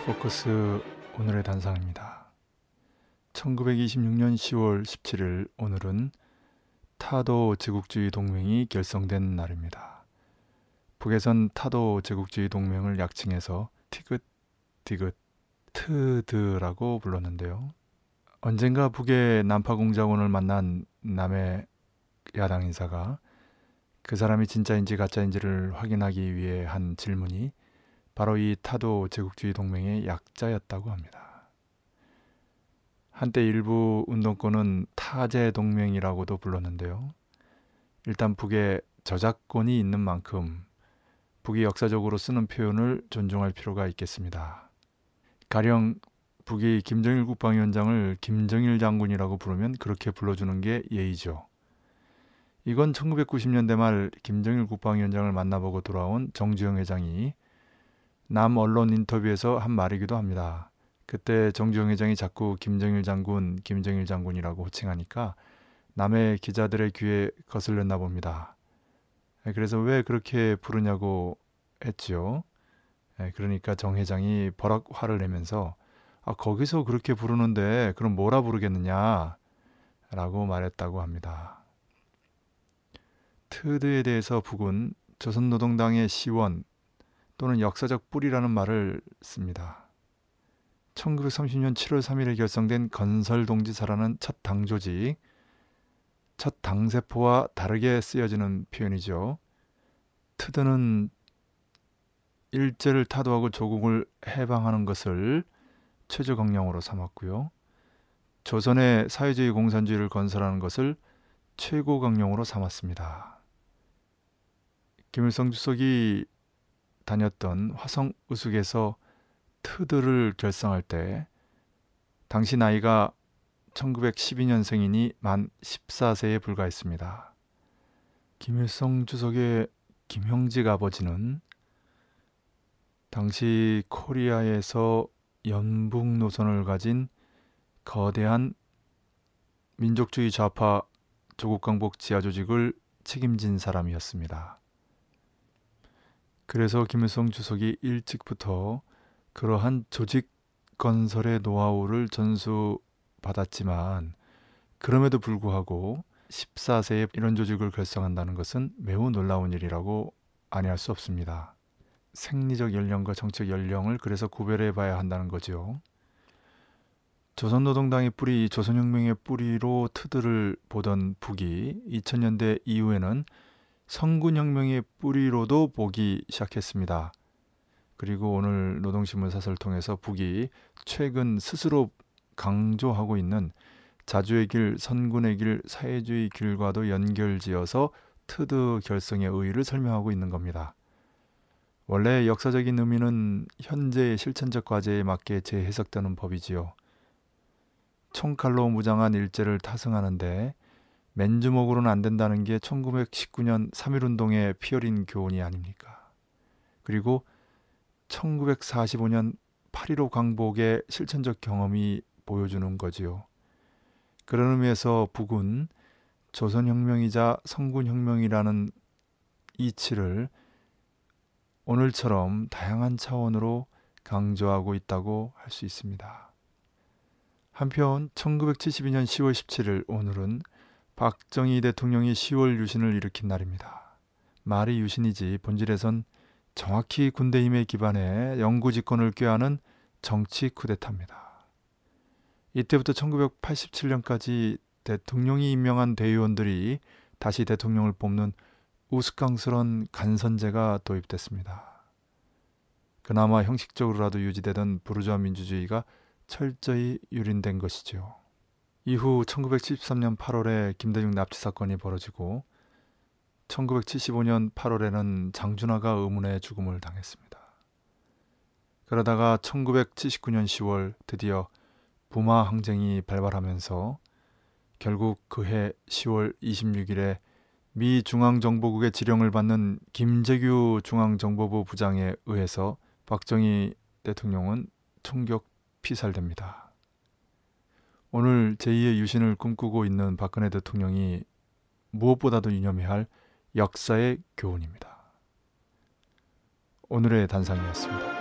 포커스 오늘의 단상입니다. 1926년 10월 17일 오늘은 타도 제국주의 동맹이 결성된 날입니다. 북에선 타도 제국주의 동맹을 약칭해서 티긋티긋 트드라고 불렀는데요. 언젠가 북의 난파 공작원을 만난 남의 야당 인사가 그 사람이 진짜인지 가짜인지를 확인하기 위해 한 질문이 바로 이 타도 제국주의 동맹의 약자였다고 합니다. 한때 일부 운동권은 타제 동맹이라고도 불렀는데요. 일단 북에 저작권이 있는 만큼 북이 역사적으로 쓰는 표현을 존중할 필요가 있겠습니다. 가령 북이 김정일 국방위원장을 김정일 장군이라고 부르면 그렇게 불러주는 게 예의죠. 이건 1990년대 말 김정일 국방위원장을 만나보고 돌아온 정주영 회장이 남 언론 인터뷰에서 한 말이기도 합니다. 그때 정주영 회장이 자꾸 김정일 장군이라고 호칭하니까 남의 기자들의 귀에 거슬렸나 봅니다. 그래서 왜 그렇게 부르냐고 했죠. 그러니까 정 회장이 버럭 화를 내면서 거기서 그렇게 부르는데 그럼 뭐라 부르겠느냐 라고 말했다고 합니다. 트드에 대해서 북은 조선노동당의 시원 또는 역사적 뿌리라는 말을 씁니다. 1930년 7월 3일에 결성된 건설동지사라는 첫 당조직, 첫 당세포와 다르게 쓰여지는 표현이죠. 트드는 일제를 타도하고 조국을 해방하는 것을 최저강령으로 삼았고요. 조선의 사회주의 공산주의를 건설하는 것을 최고강령으로 삼았습니다. 김일성 주석이 다녔던 화성우숙에서 트드를 결성할 때 당시 나이가 1912년생이니 만 14세에 불과했습니다. 김일성 주석의 김형직 아버지는 당시 코리아에서 연북 노선을 가진 거대한 민족주의 좌파 조국강복 지하조직을 책임진 사람이었습니다. 그래서 김일성 주석이 일찍부터 그러한 조직 건설의 노하우를 전수받았지만 그럼에도 불구하고 14세에 이런 조직을 결성한다는 것은 매우 놀라운 일이라고 아니할 수 없습니다. 생리적 연령과 정책 연령을 그래서 구별해 봐야 한다는 거죠. 조선노동당의 뿌리, 조선혁명의 뿌리로 트드를 보던 북이 2000년대 이후에는 성군혁명의 뿌리로도 보기 시작했습니다. 그리고 오늘 노동신문 사설을 통해서 북이 최근 스스로 강조하고 있는 자주의 길, 선군의 길, 사회주의 길과도 연결지어서 트드 결성의 의의를 설명하고 있는 겁니다. 원래 역사적인 의미는 현재의 실천적 과제에 맞게 재해석되는 법이지요. 총칼로 무장한 일제를 타승하는데 맨주먹으로는 안 된다는 게 1919년 3.1운동의 피어린 교훈이 아닙니까? 그리고 1945년 8.15 광복의 실천적 경험이 보여주는 거지요. 그런 의미에서 북은 조선혁명이자 성군혁명이라는 이치를 오늘처럼 다양한 차원으로 강조하고 있다고 할 수 있습니다. 한편 1972년 10월 17일 오늘은 박정희 대통령이 10월 유신을 일으킨 날입니다. 말이 유신이지 본질에선 정확히 군대 힘에 기반해 영구집권을 꾀하는 정치 쿠데타입니다. 이때부터 1987년까지 대통령이 임명한 대의원들이 다시 대통령을 뽑는 우스꽝스런 간선제가 도입됐습니다. 그나마 형식적으로라도 유지되던 부르주아 민주주의가 철저히 유린된 것이죠. 이후 1973년 8월에 김대중 납치 사건이 벌어지고 1975년 8월에는 장준하가 의문의 죽음을 당했습니다. 그러다가 1979년 10월 드디어 부마 항쟁이 발발하면서 결국 그해 10월 26일에 미 중앙정보국의 지령을 받는 김재규 중앙정보부 부장에 의해서 박정희 대통령은 총격 피살됩니다. 오늘 제2의 유신을 꿈꾸고 있는 박근혜 대통령이 무엇보다도 유념해야 할 역사의 교훈입니다. 오늘의 단상이었습니다.